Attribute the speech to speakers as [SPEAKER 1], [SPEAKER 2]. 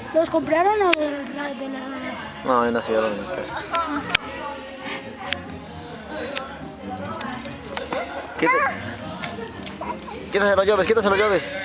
[SPEAKER 1] ¿Los compraron o de la...?
[SPEAKER 2] No, ahí nacieron en mi casa. Quítase los llaves, quítase los llaves.